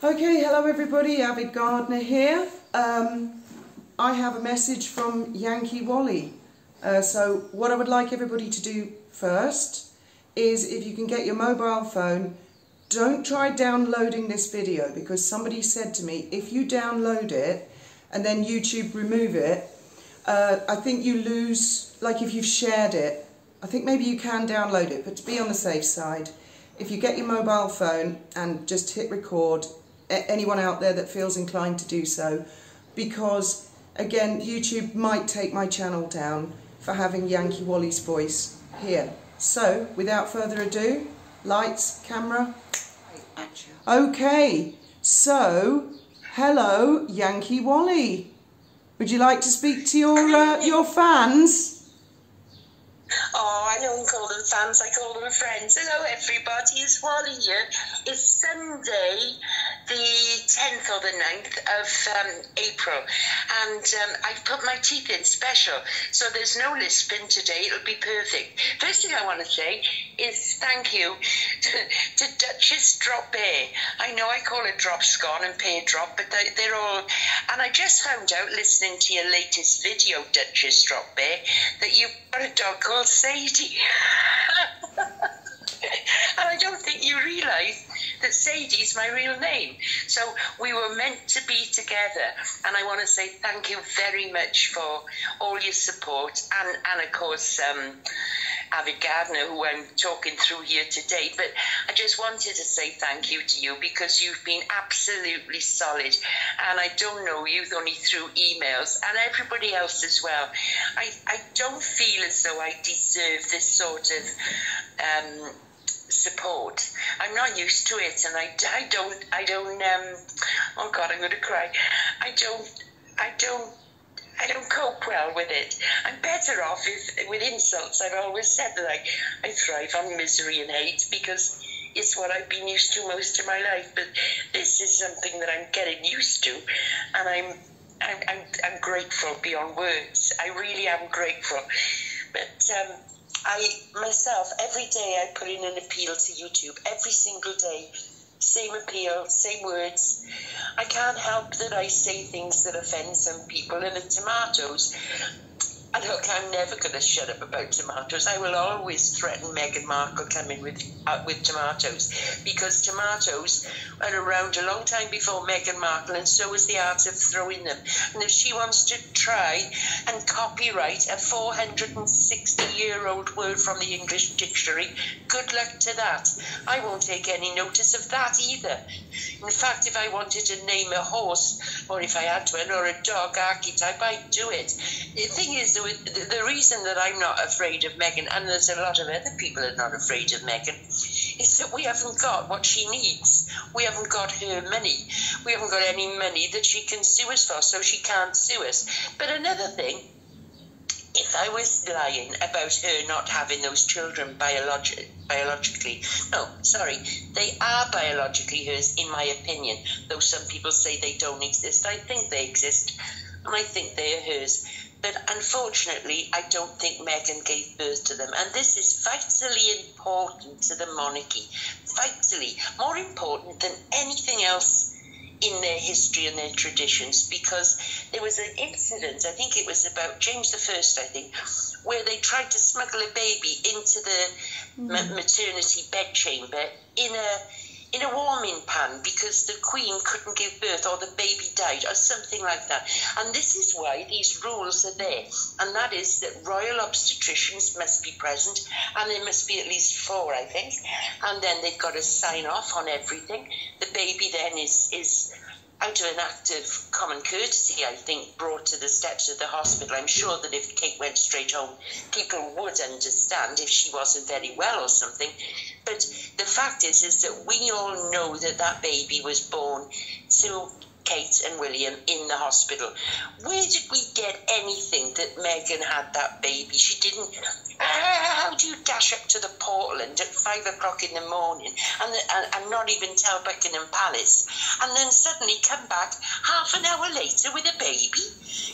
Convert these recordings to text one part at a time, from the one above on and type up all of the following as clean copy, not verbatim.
Okay, hello everybody, Avid Gardener here. I have a message from Yankee Wally. So what I would like everybody to do first is, if you can get your mobile phone, don't try downloading this video, because somebody said to me, if you download it and then YouTube remove it, I think you lose, like if you've shared it, I think maybe you can download it, but to be on the safe side, if you get your mobile phone and just hit record, anyone out there that feels inclined to do so, because again YouTube might take my channel down for having Yankee Wally's voice here. So without further ado, lights, camera, action. Okay, so hello Yankee Wally, would you like to speak to your fans? Oh, I don't call them fans, I call them friends. Hello everybody, it's Wally here. It's Sunday, the 10th or the 9th of April, and I've put my teeth in special, so there's no lisping today, it'll be perfect. First thing I want to say is thank you to Duchess Drop Bear. I know I call it Drop Scone and Pear Drop, but they're all, and I just found out listening to your latest video, Duchess Drop Bear, that you've got a dog called Sadie. And I don't think you realise that Sadie's my real name. So we were meant to be together, and I want to say thank you very much for all your support, and of course Avid Gardener, who I'm talking through here today. But I just wanted to say thank you to you, because you've been absolutely solid, and I don't know you only through emails, and everybody else as well. I don't feel as though I deserve this sort of support. I'm not used to it, and I don't oh God, I'm going to cry. I don't cope well with it. I'm better off with insults. I've always said that I thrive on misery and hate, because it's what I've been used to most of my life. But this is something that I'm getting used to, and I'm grateful beyond words. I really am grateful. But I myself, every day I put in an appeal to YouTube, every single day. Same appeal, same words. I can't help that I say things that offend some people, and the tomatoes. And look, I'm never going to shut up about tomatoes. I will always threaten Meghan Markle coming with tomatoes, because tomatoes are around a long time before Meghan Markle, and so is the art of throwing them. And if she wants to try and copyright a 460-year-old word from the English dictionary, good luck to that. I won't take any notice of that either. In fact, if I wanted to name a horse, or if I had one, or a dog archetype, I'd do it. The thing is, the reason that I'm not afraid of Meghan, and there's a lot of other people that are not afraid of Meghan, is that we haven't got what she needs. We haven't got her money. We haven't got any money that she can sue us for, so she can't sue us. But another thing, if I was lying about her not having those children biologically, no, sorry, they are biologically hers, in my opinion, though some people say they don't exist. I think they exist, and I think they are hers. But unfortunately, I don't think Meghan gave birth to them. And this is vitally important to the monarchy. Vitally. More important than anything else in their history and their traditions. Because there was an incident, I think it was about James I, I think, where they tried to smuggle a baby into the maternity bedchamber in a warming pan, because the Queen couldn't give birth, or the baby died, or something like that. And this is why these rules are there, and that is that royal obstetricians must be present, and there must be at least 4, I think, and then they've got to sign off on everything. The baby then is out of an act of common courtesy, I think, brought to the steps of the hospital. I'm sure that if Kate went straight home, people would understand if she wasn't very well or something. But the fact is that we all know that that baby was born to Kate and William in the hospital. Where did we get anything that Meghan had that baby? She didn't. How do you dash up to the Portland at 5 o'clock in the morning and not even tell Buckingham Palace, and then suddenly come back half an hour later with a baby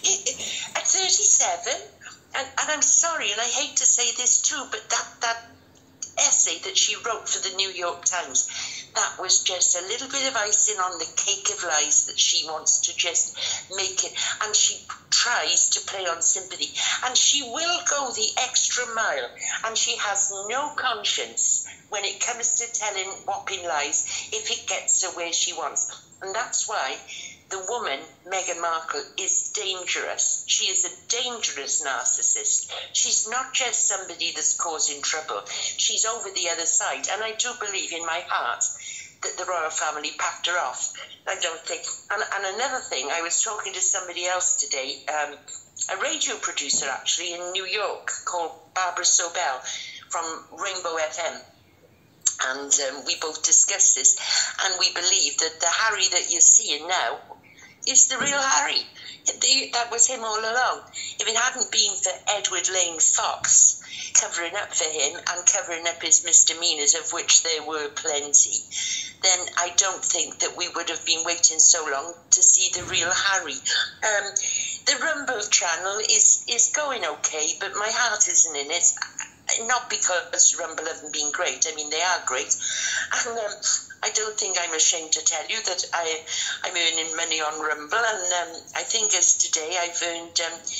at 37? And I'm sorry, and I hate to say this too, but that essay that she wrote for the New York Times, that was just a little bit of icing on the cake of lies that she wants to just make it. And she tries to play on sympathy. And she will go the extra mile. And she has no conscience when it comes to telling whopping lies if it gets her where she wants. And that's why the woman, Meghan Markle, is dangerous. She is a dangerous narcissist. She's not just somebody that's causing trouble. She's over the other side. And I do believe in my heart that the royal family packed her off. I don't think. And another thing, I was talking to somebody else today, a radio producer actually in New York called Barbara Sobel from Rainbow FM. And we both discussed this, and we believe that the Harry that you're seeing now is the real Harry. That was him all along. If it hadn't been for Edward Lane Fox covering up for him and covering up his misdemeanours, of which there were plenty, then I don't think that we would have been waiting so long to see the real Harry. The Rumble channel is going okay, but my heart isn't in it. Not because Rumble haven't been great. I mean, they are great. And I don't think I'm ashamed to tell you that I'm earning money on Rumble. And I think as today I've earned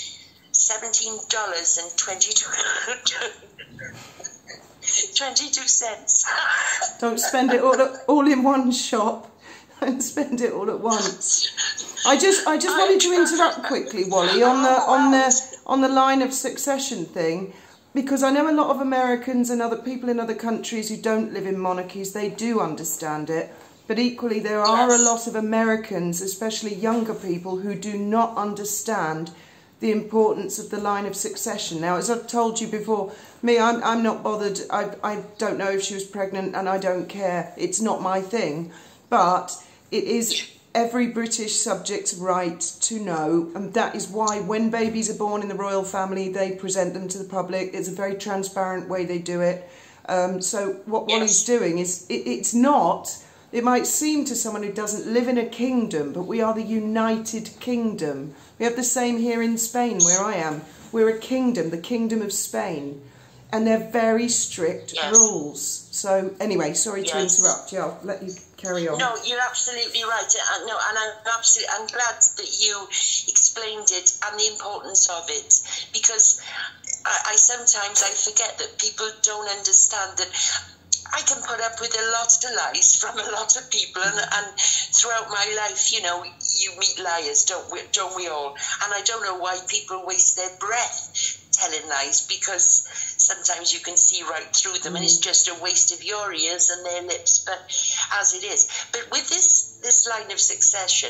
$17.22. Don't spend it all in one shop. Don't spend it all at once. I just wanted to interrupt quickly, Wally, on the line of succession thing. Because I know a lot of Americans and other people in other countries who don't live in monarchies, they do understand it. But equally, there are a lot of Americans, especially younger people, who do not understand the importance of the line of succession. Now, as I've told you before, I'm not bothered. I don't know if she was pregnant and I don't care. It's not my thing. But it is every British subject's right to know, and that is why when babies are born in the royal family, they present them to the public. It's a very transparent way they do it. So what Wally's doing is, it's not, it might seem to someone who doesn't live in a kingdom, but we are the United Kingdom. We have the same here in Spain, where I am. We're a kingdom, the Kingdom of Spain, and they're very strict rules. So anyway, sorry to interrupt you. I'll let you carry on. No, you're absolutely right. And I'm glad that you explained it and the importance of it, because I sometimes forget that people don't understand that I can put up with a lot of lies from a lot of people, and throughout my life, you know, you meet liars, don't we all? And I don't know why people waste their breath telling lies, because sometimes you can see right through them, and it's just a waste of your ears and their lips. But as it is, but with this line of succession,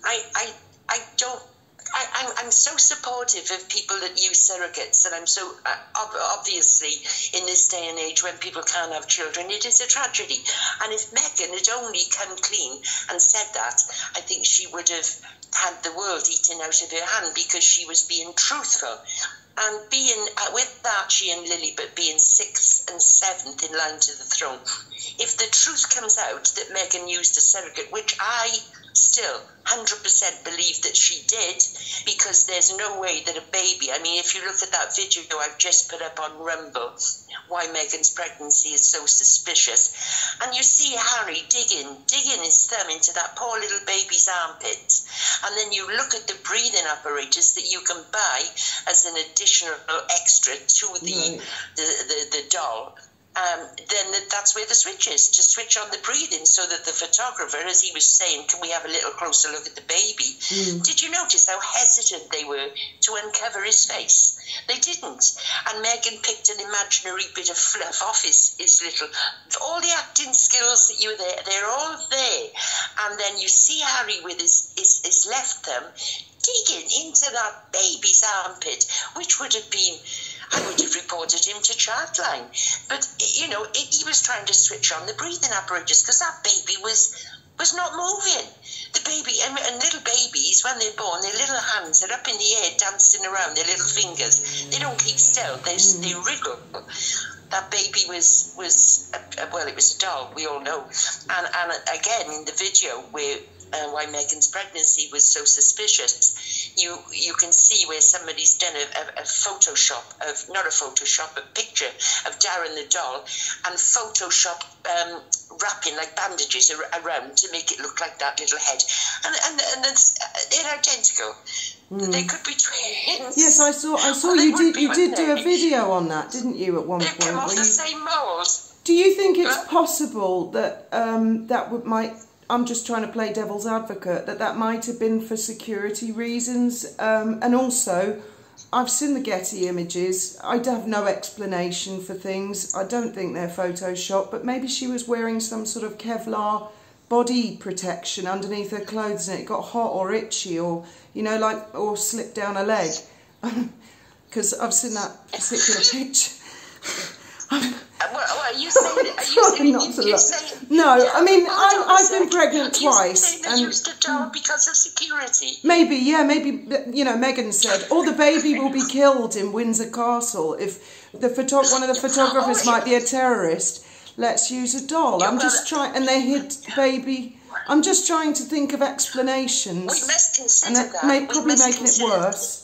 I'm so supportive of people that use surrogates, and I'm so obviously in this day and age when people can't have children, it is a tragedy. And if Meghan had only come clean and said that, I think she would have had the world eaten out of her hand, because she was being truthful. And being, with Archie and Lilibet being 6th and 7th in line to the throne, if the truth comes out that Meghan used a surrogate, which I still 100% believe that she did, because there's no way that a baby, I mean, if you look at that video I've just put up on Rumble, why Meghan's pregnancy is so suspicious, and you see Harry digging his thumb into that poor little baby's armpit, and then you look at the breathing apparatus that you can buy as an additional extra to the doll, then that's where the switch is, to switch on the breathing, so that the photographer, as he was saying, can we have a little closer look at the baby? Did you notice how hesitant they were to uncover his face? They didn't. And Meghan picked an imaginary bit of fluff off his little, all the acting skills that you were there, they're all there. And then you see Harry with his left thumb digging into that baby's armpit, which would have been, I would have reported him to Childline. But, you know, he was trying to switch on the breathing apparatus, because that baby was not moving. The baby, and little babies, when they're born, their little hands are up in the air dancing around, their little fingers. They don't keep still, they wriggle. That baby was well, it was a doll, we all know. And again, in the video where why Meghan's pregnancy was so suspicious, you can see where somebody's done a Photoshop of, not a Photoshop, a picture of Darren the doll, and Photoshop wrapping like bandages around to make it look like that little head. And they're identical. They could be twins. Yes, I saw Well, you did do a video on that, didn't you, at one They point? come off the same mould. Do you think it's possible that might? I'm just trying to play devil's advocate, that might have been for security reasons, and also, I've seen the Getty images. I have no explanation for things. I don't think they're Photoshopped, but maybe she was wearing some sort of Kevlar body protection underneath her clothes and it got hot or itchy, or, you know, like, or slipped down her leg. Because I've seen that particular picture. Well, are you saying not to laugh. No, I mean, I've been pregnant twice. And used a doll because of security. Maybe, yeah, maybe, you know, Meghan said, or the baby will be killed in Windsor Castle if one of the photographers might be a terrorist. Let's use a doll. I'm just trying, and they hid baby. I'm just trying to think of explanations. We must consider that. Probably making it worse.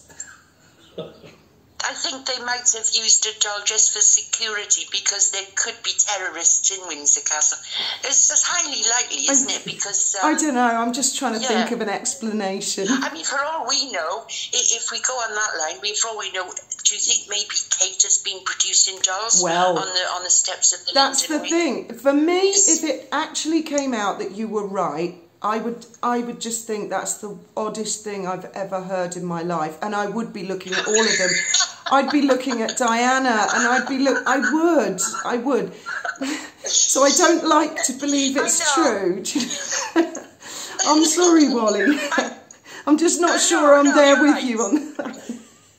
I think they might have used a doll just for security because there could be terrorists in Windsor Castle. It's just highly likely, isn't it? Because I don't know. I'm just trying to think of an explanation. I mean, for all we know, if we go on that line, for all we know, do you think maybe Kate has been producing dolls on the steps of the That's London the thing. For me, if it actually came out that you were right, I would just think that's the oddest thing I've ever heard in my life, and I would be looking at all of them. I'd be looking at Diana, and I would. So I don't like to believe it's true. I'm sorry, Wally. I'm just not sure I'm there with you on that.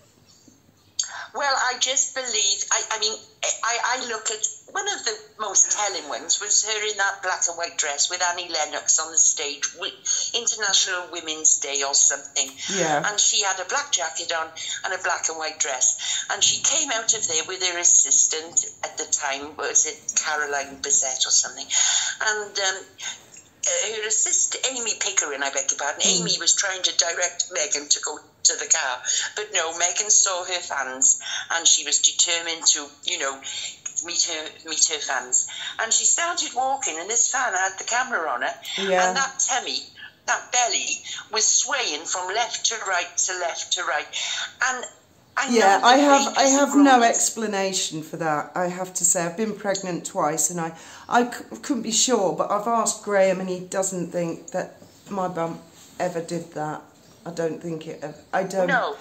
Well, I just believe, I look at, one of the most telling ones was her in that black and white dress with Annie Lennox on the stage, International Women's Day or something. Yeah. And she had a black jacket on and a black and white dress. And she came out of there with her assistant at the time, was it Caroline Bissett or something? And her assistant, Amy Pickering, I beg your pardon, Amy was trying to direct Meghan to go to the car. But no, Meghan saw her fans and she was determined to, you know, meet her fans. And she started walking and this fan had the camera on her. Yeah. And that tummy, that belly, was swaying from left to right to left to right. And I have no explanation for that. I have to say, I've been pregnant twice, and I couldn't be sure, but I've asked Graham, and he doesn't think that my bum ever did that. I don't think it. I don't. No,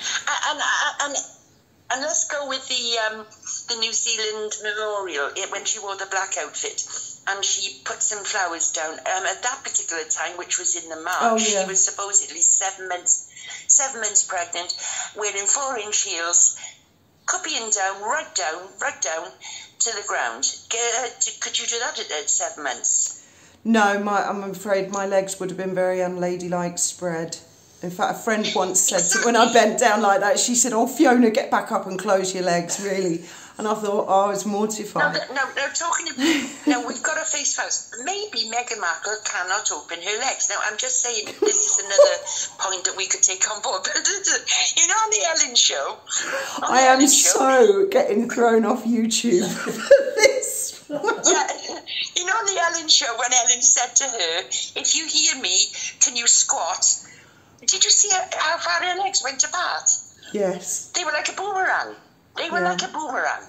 and let's go with the New Zealand memorial when she wore the black outfit. And she put some flowers down. At that particular time, which was in the March, she was supposedly 7 months pregnant, wearing 4-inch heels, cupping down, right down to the ground. Could you do that at 7 months? No, I'm afraid my legs would have been very unladylike spread. In fact, a friend once said when I bent down like that, she said, "Oh, Fiona, get back up and close your legs, really." And I thought, I was mortified. No, we've got to face facts. Maybe Meghan Markle cannot open her legs. Now, I'm just saying, this is another point that we could take on board. But, you know, on the Ellen show... I am so getting thrown off YouTube for this. Yeah, you know, on the Ellen show, when Ellen said to her, "If you hear me, can you squat?" Did you see how far her legs went apart? Yes. They were like a boomerang. They were like a boomerang.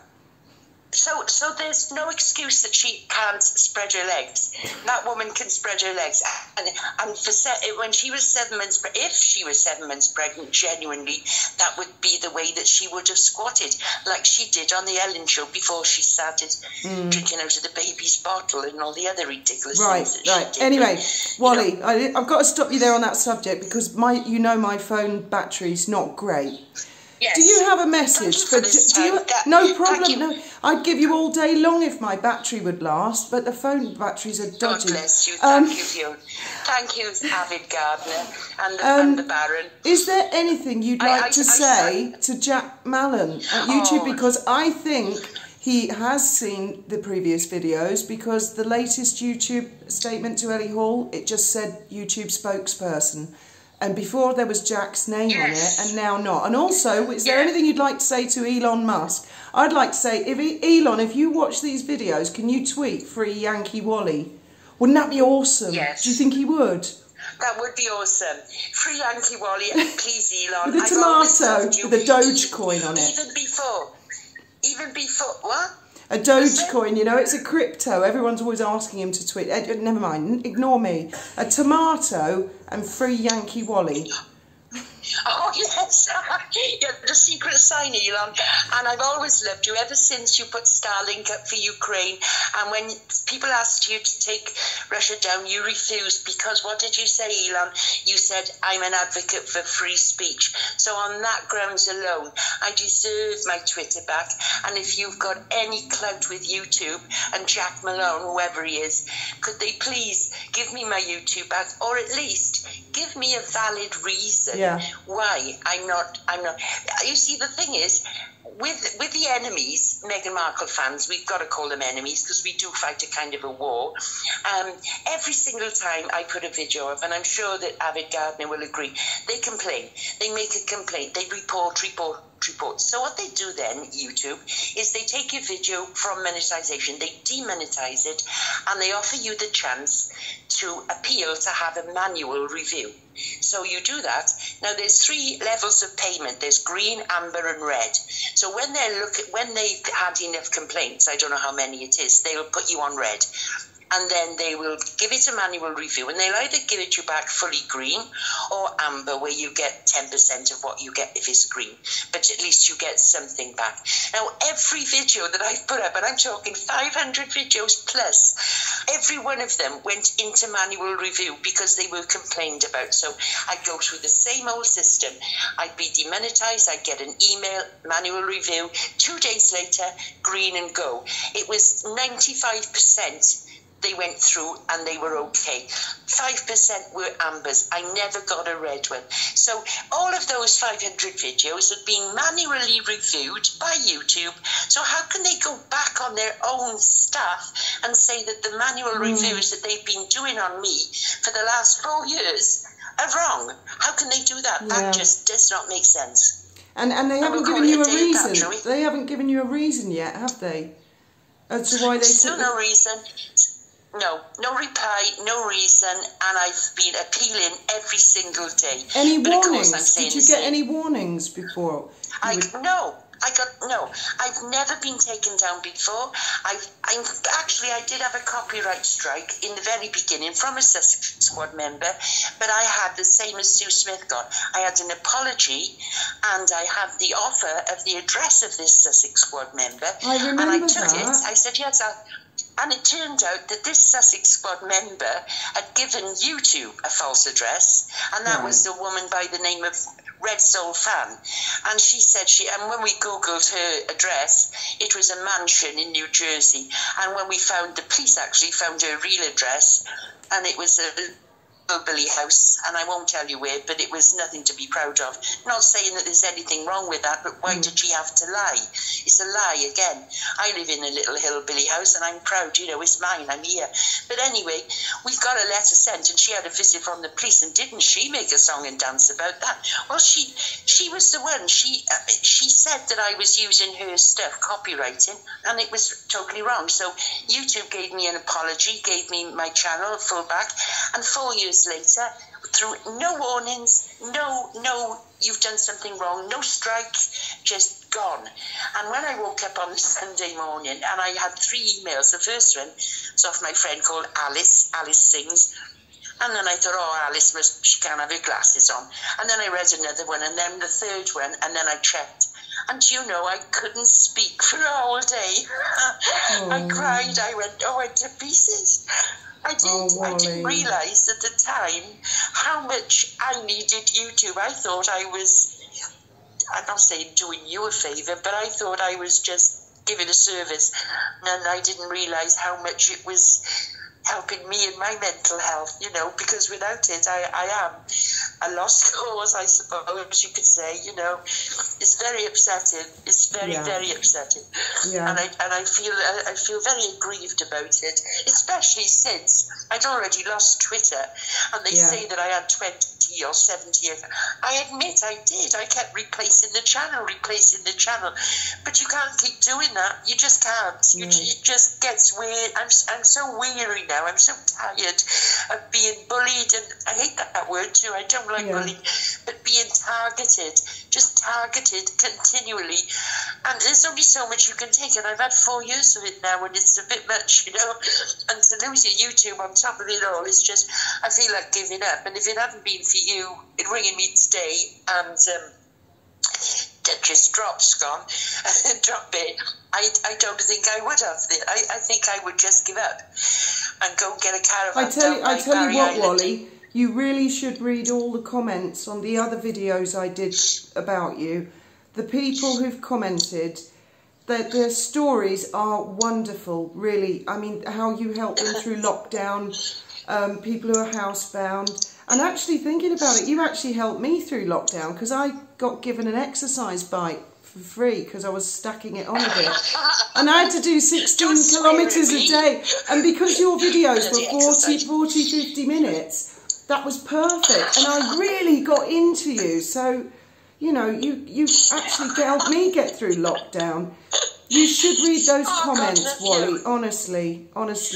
So there's no excuse that she can't spread her legs. That woman can spread her legs. And when she was 7 months, if she was 7 months pregnant, genuinely, that would be the way that she would have squatted, like she did on the Ellen show before she started drinking out of the baby's bottle and all the other ridiculous things that she did. Anyway, Wally, I've got to stop you there on that subject because my phone battery's not great. Yes. Do you have a message for? No problem. No, I'd give you all day long if my battery would last, but the phone batteries are dodgy. God bless you. Thank you, Fiona. Thank you, Avid Gardener and the Baron. Is there anything you'd like to say to Jack Malon at YouTube? Because I think he has seen the previous videos, because the latest YouTube statement to Ellie Hall, it just said YouTube spokesperson. And before there was Jack's name on it, and now not. And also, is there anything you'd like to say to Elon Musk? I'd like to say, Elon, if you watch these videos, can you tweet free Yankee Wally? Wouldn't that be awesome? Yes. Do you think he would? That would be awesome. Free Yankee Wally, and please, Elon. With a tomato with a Dogecoin on it. Even before, what? A Dogecoin, you know, it's a crypto. Everyone's always asking him to tweet. Never mind, ignore me. A tomato and free Yankee Wally. Oh, yes. You're the secret sign, Elon. And I've always loved you ever since you put Starlink up for Ukraine. And when people asked you to take Russia down, you refused, because what did you say, Elon? You said, I'm an advocate for free speech. So on that grounds alone, I deserve my Twitter back. And if you've got any clout with YouTube and Jack Malone, whoever he is, could they please give me my YouTube back, or at least give me a valid reason why I'm not. You see, the thing is, with the enemies, Meghan Markle fans, we've got to call them enemies, because we do fight a kind of a war. Every single time I put a video up, and I'm sure that Avid Gardner will agree, they complain. They make a complaint. They report. So what they do then, YouTube, is they take your video from monetization, they demonetize it, and they offer you the chance to appeal to have a manual review. So you do that. Now there's 3 levels of payment. There's green, amber, and red. So when they've had enough complaints, I don't know how many it is, they will put you on red. And then they will give it a manual review, and they'll either give it you back fully green or amber, where you get 10% of what you get if it's green, but at least you get something back. Now, every video that I've put up, and I'm talking 500 videos plus, every one of them went into manual review because they were complained about. So I'd go through the same old system. I'd be demonetized, I'd get an email, manual review, 2 days later, green and go. It was 95%. They went through and they were okay. 5% were ambers. I never got a red one. So all of those 500 videos had been manually reviewed by YouTube. So how can they go back on their own stuff and say that the manual reviews that they've been doing on me for the last 4 years are wrong? How can they do that? That just does not make sense. And they haven't given you a reason. They haven't given you a reason yet, have they? As to why they still no reason. No reply, no reason, and I've been appealing every single day. Any warnings? Did you get any warnings before? No. I've never been taken down before. I did have a copyright strike in the very beginning from a Sussex Squad member, but I had the same as Sue Smith got. I had an apology, and I had the offer of the address of this Sussex Squad member. I remember and I took it. I said, yes, and it turned out that this Sussex Squad member had given YouTube a false address, and that was the woman by the name of Red Soul Fan. And she said and when we Googled her address, it was a mansion in New Jersey. And when the police actually found her real address, and it was a hillbilly house, and I won't tell you where, but it was nothing to be proud of. Not saying that there's anything wrong with that, but why did she have to lie? It's a lie again. I live in a little hillbilly house, and I'm proud, it's mine, I'm here. But anyway, we got a letter sent, and she had a visit from the police, and didn't she make a song and dance about that? Well, she was the one. She said that I was using her stuff, copywriting, and it was totally wrong. So YouTube gave me an apology, gave me my channel full back, and 4 years later, through no warnings, no, you've done something wrong, no strike, just gone. And when I woke up on the Sunday morning, and I had 3 emails, the first one was off my friend called Alice Sings, and then I thought, Alice she can't have her glasses on. And then I read another one, and then the third one, and then I checked. And I couldn't speak for a whole day. I cried, I went to pieces. I didn't realise at the time how much I needed YouTube. I thought I'm not saying doing you a favour, but I thought I was just giving a service, and I didn't realise how much it was helping me in my mental health, you know, because without it, I am a lost cause, I suppose you could say, you know. It's very upsetting. It's very, very upsetting. Yeah. And I feel very aggrieved about it, especially since I'd already lost Twitter, and they say that I had 20 or 70. I admit I did. I kept replacing the channel, but you can't keep doing that. You just can't. It just gets weird. I'm so weary now. I'm so tired of being bullied, and I hate that word too. I don't like bullying, but being targeted, just targeted continually. And there's only so much you can take, and I've had 4 years of it now, and it's a bit much, you know. And to lose your YouTube on top of it all, it's just, I feel like giving up. And if it hadn't been for you in ringing me today, and just drop it, I don't think I would have. I think I would just give up and go and get a caravan. I tell you what, Wally, you really should read all the comments on the other videos I did about you. The people who've commented, their stories are wonderful, really. I mean, how you helped them through lockdown, people who are housebound. And actually thinking about it, you actually helped me through lockdown, because I got given an exercise bike for free because I was stacking it on a bit. And I had to do 16 kilometres a day. And because your videos were 40, 50 minutes, that was perfect. And I really got into you. So, you know, you actually helped me get through lockdown. You should read those comments, Wally, honestly.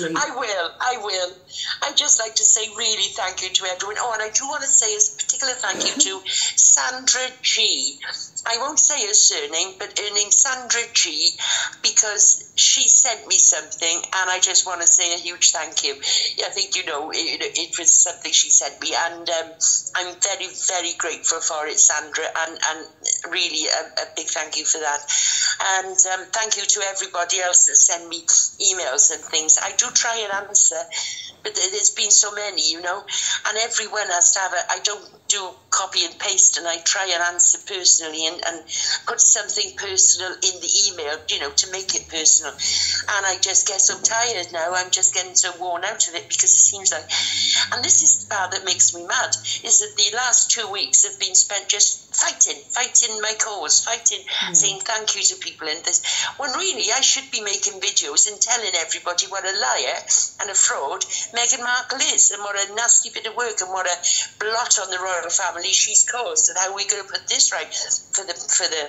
I will. I'd just like to say really thank you to everyone. Oh, and I do want to say a particular thank you to Sandra G. I won't say her surname, but her name's Sandra G, because she sent me something, and I just want to say a huge thank you. I think, you know, it was something she sent me, and I'm very, very grateful for it, Sandra, and really a big thank you for that. And thank you to everybody else that send me emails and things. I do try and answer, but there's been so many, you know, and everyone has to have I don't do copy and paste, and I try and answer personally and put something personal in the email, you know, to make it personal. And I just get so tired now. I'm just getting so worn out of it, because it seems like, and this is the part that makes me mad, is that the last 2 weeks have been spent just fighting my cause, saying thank you to people and this, when really I should be making videos and telling everybody what a liar and a fraud Meghan Markle is, and what a nasty bit of work and what a blot on the royal family she's caused, and how we're going to put this right for the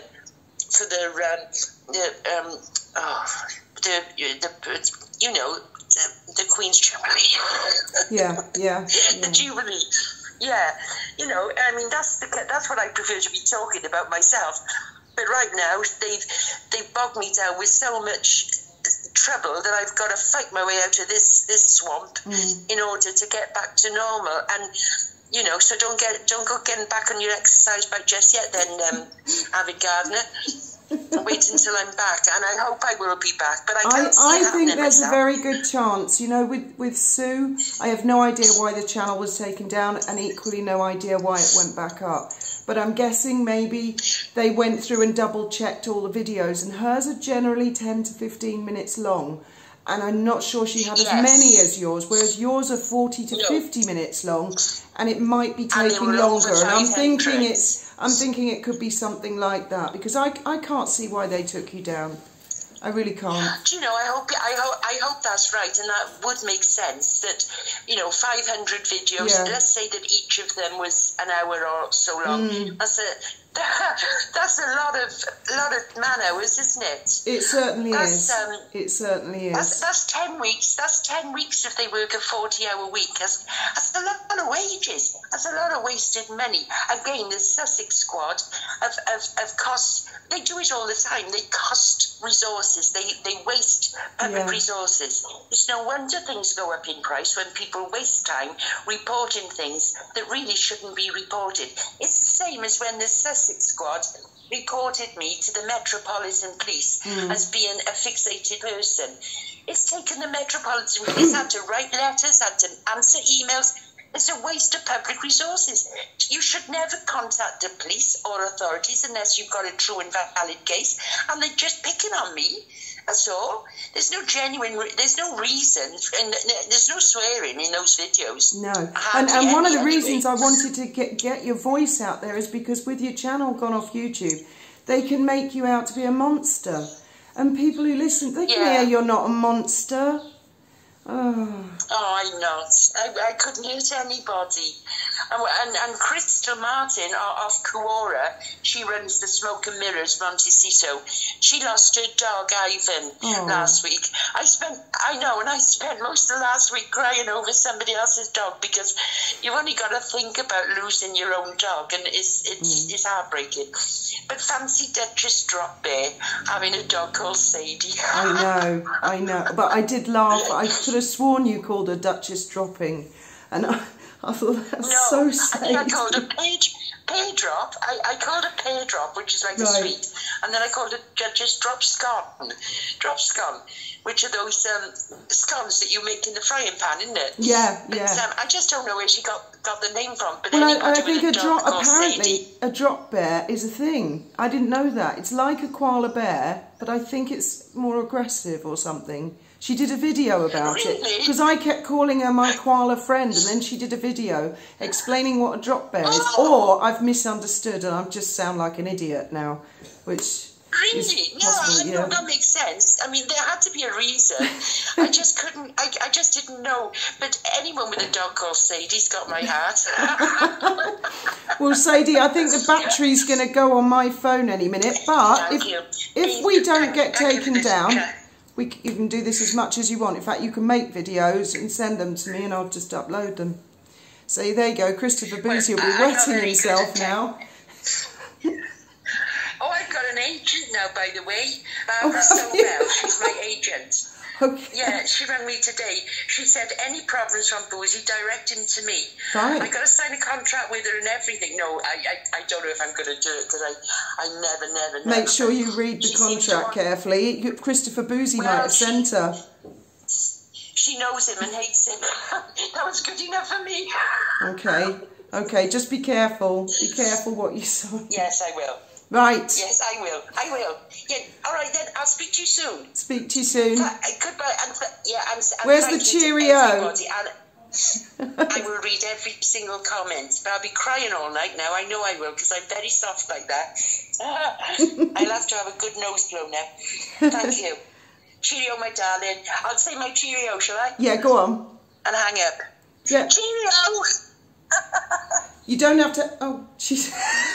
Queen's Jubilee. The Jubilee. Yeah, you know, I mean, that's what I prefer to be talking about myself. But right now, they've bogged me down with so much trouble that I've got to fight my way out of this swamp in order to get back to normal. And you know, so don't go getting back on your exercise bike just yet, then, avid gardener. Wait until I'm back, and I hope I will be back. But I think there's a very good chance. You know, with Sue, I have no idea why the channel was taken down, and equally no idea why it went back up. But I'm guessing maybe they went through and double-checked all the videos, and hers are generally 10 to 15 minutes long. And I'm not sure she had as many as yours, whereas yours are 40 to 50 minutes long, and it might be taking longer. And I'm thinking it could be something like that, because I can't see why they took you down. I really can't. Do you know, I hope that's right, and that would make sense. That, you know, 500 videos. Let's say that each of them was an hour or so long. That's a lot of man hours, isn't it? It certainly is. It certainly is. That's 10 weeks. That's 10 weeks if they work a 40-hour week. That's a lot of wages. That's a lot of wasted money. Again, the Sussex squad of cost. They do it all the time. They cost resources. They waste public resources. It's no wonder things go up in price when people waste time reporting things that really shouldn't be reported. It's the same as when the Sussex squad reported me to the Metropolitan Police as being a fixated person. It's taken the Metropolitan Police, had to write letters, had to answer emails. It's a waste of public resources. You should never contact the police or authorities unless you've got a true and valid case, and they're just picking on me. That's all. There's no there's no reason, and there's no swearing in those videos. No. And one of the reasons I wanted to get your voice out there is because with your channel gone off YouTube, they can make you out to be a monster. And people who listen, they can hear you're not a monster. Oh, I'm not. I couldn't hurt anybody. And Crystal Martin of Kuora, she runs the Smoke and Mirrors Montecito. She lost her dog Ivan last week. I spent most of last week crying over somebody else's dog, because you've only got to think about losing your own dog, and it's heartbreaking. But fancy Duchess Drop Bear having a dog called Sadie. I know. But I did laugh. I could have sworn you called her Duchess Dropping, and I thought that's so sad. I think I called her Pear Drop. I called her Pear Drop, which is like a sweet, and then I called it Duchess Drop Scone, which are those scones that you make in the frying pan, isn't it? Yeah, but, I just don't know where she got the name from. But I think a drop bear is a thing. I didn't know that. It's like a koala bear, but I think it's more aggressive or something. She did a video about it, because I kept calling her my koala friend, and then she did a video explaining what a drop bear is. Or I've misunderstood and I just sound like an idiot now, which really? No, that makes sense. I mean, there had to be a reason. I just couldn't, I just didn't know. But anyone with a dog called Sadie's got my heart. Well, Sadie, I think the battery's going to go on my phone any minute, but if we don't get taken down, you can do this as much as you want. In fact, you can make videos and send them to me, and I'll just upload them. So there you go. Christopher Boozy will be wetting himself now. Oh, I've got an agent now, by the way. Bell, she's my agent. Okay. Yeah, she rang me today. She said, any problems from Boozy, direct him to me. Right. I got to sign a contract with her and everything. No, I don't know if I'm going to do it, because I never. Make sure you read the contract carefully. Christopher Boozy might have sent her. She knows him and hates him. That was good enough for me. Okay, just be careful. Be careful what you sign. Yes, I will. Right. Yes, I will. Yeah, all right then. I'll speak to you soon. Speak to you soon. Goodbye. Where's the Cheerio? I will read every single comment, but I'll be crying all night now. I know I will, because I'm very soft like that. I'll have to have a good nose blow now. Thank you. Cheerio, my darling. I'll say my Cheerio, shall I? Yeah, go on. And hang up. Yeah. Cheerio! You don't have to... Oh, she's...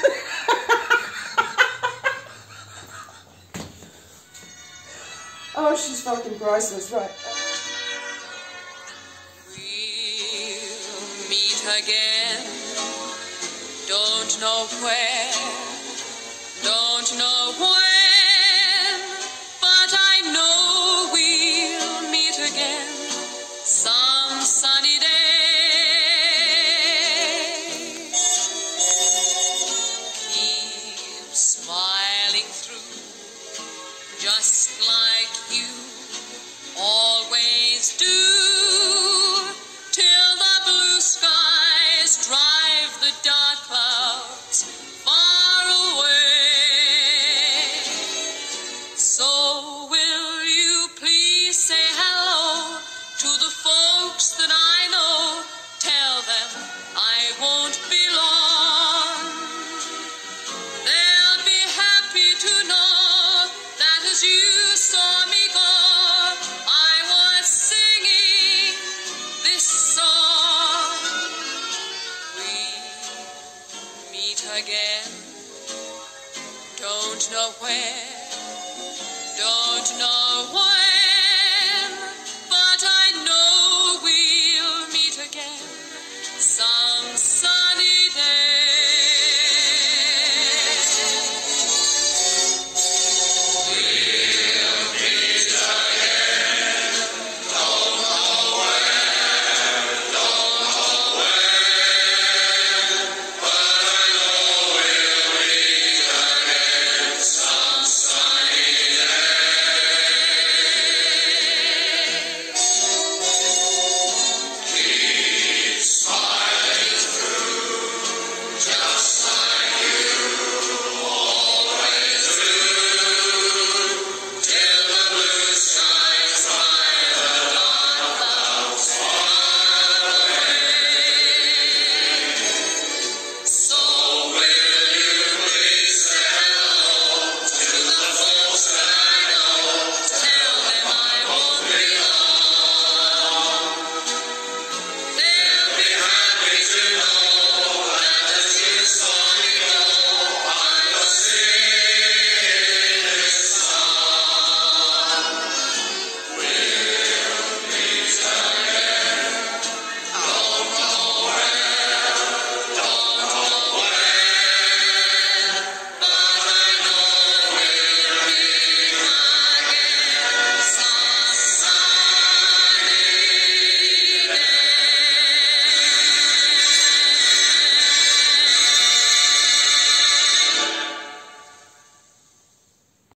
Oh, she's fucking priceless, right. We'll meet again. Don't know where, don't know when, but I know we'll meet again some sunny day. Keep smiling through, just like you always do, till the blue skies drive the dark clouds far away. So will you please say hello to the folks that I know? Tell them I won't be long. They'll be happy to know that as you saw me go, I was singing this song. We'll meet again. Don't know where, don't know